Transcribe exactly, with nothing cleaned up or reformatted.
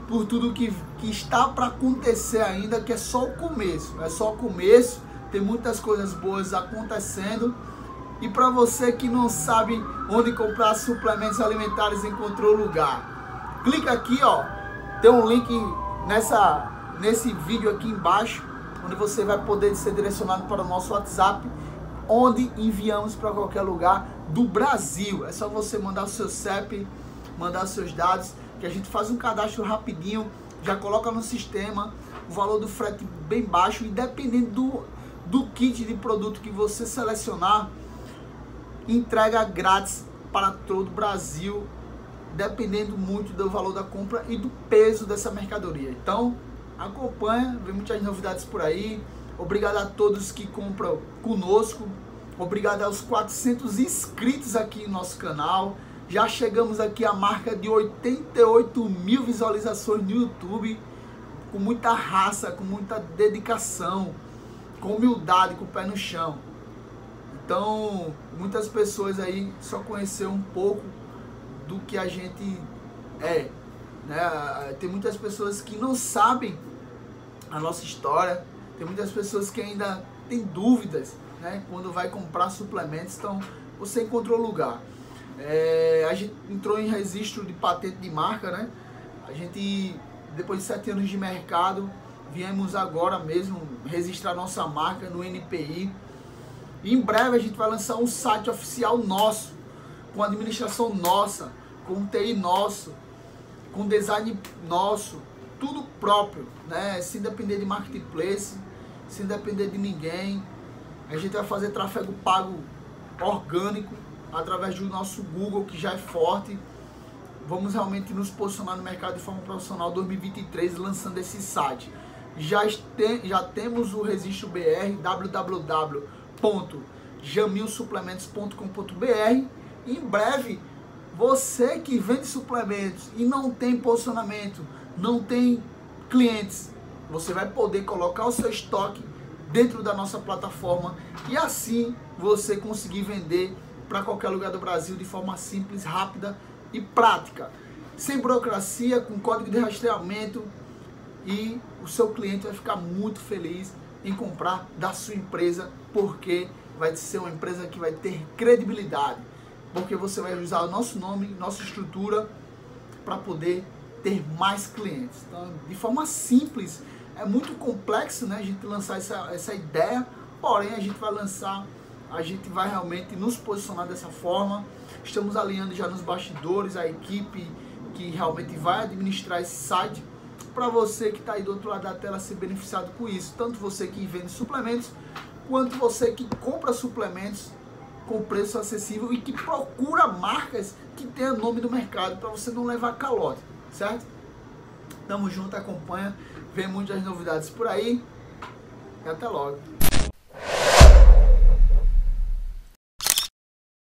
por tudo que, que está para acontecer ainda, que é só o começo, é só o começo, tem muitas coisas boas acontecendo. E para você que não sabe onde comprar suplementos alimentares, encontrou lugar. Clica aqui, ó, tem um link nessa, nesse vídeo aqui embaixo, onde você vai poder ser direcionado para o nosso WhatsApp, onde enviamos para qualquer lugar do Brasil. É só você mandar o seu C E P, mandar os seus dados, que a gente faz um cadastro rapidinho, já coloca no sistema, o valor do frete bem baixo, e dependendo do, do kit de produto que você selecionar, entrega grátis para todo o Brasil, dependendo muito do valor da compra e do peso dessa mercadoria. Então, acompanha, vem muitas novidades por aí. Obrigado a todos que compram conosco. Obrigado aos quatrocentos inscritos aqui no nosso canal. Já chegamos aqui à marca de oitenta e oito mil visualizações no YouTube, com muita raça, com muita dedicação, com humildade, com o pé no chão. Então, muitas pessoas aí só conheceram um pouco do que a gente é, né? Tem muitas pessoas que não sabem a nossa história, tem muitas pessoas que ainda têm dúvidas, né, quando vai comprar suplementos. Então, você encontrou lugar. É, a gente entrou em registro de patente de marca, né? A gente, depois de sete anos de mercado, viemos agora mesmo registrar nossa marca no N P I. E em breve a gente vai lançar um site oficial nosso, com administração nossa, com T I nosso, com design nosso, tudo próprio, né? Sem depender de marketplace, sem depender de ninguém. A gente vai fazer tráfego pago orgânico através do nosso Google, que já é forte. Vamos realmente nos posicionar no mercado de forma profissional dois mil e vinte e três, lançando esse site. Já, este, já temos o registro B R, w w w ponto jamil suplementos ponto com ponto b r. E em breve, você que vende suplementos e não tem posicionamento, não tem clientes, você vai poder colocar o seu estoque dentro da nossa plataforma e assim você conseguir vender para qualquer lugar do Brasil de forma simples, rápida e prática, sem burocracia, com código de rastreamento, e o seu cliente vai ficar muito feliz em comprar da sua empresa, porque vai ser uma empresa que vai ter credibilidade, porque você vai usar o nosso nome, nossa estrutura para poder ter mais clientes. Então, de forma simples, é muito complexo, né, a gente lançar essa, essa ideia, porém a gente vai lançar, a gente vai realmente nos posicionar dessa forma. Estamos alinhando já nos bastidores a equipe que realmente vai administrar esse site, para você que está aí do outro lado da tela ser beneficiado com isso, tanto você que vende suplementos, quanto você que compra suplementos com preço acessível e que procura marcas que tenham nome no mercado, para você não levar calote, certo? Tamo junto, acompanha, vem muitas novidades por aí e até logo.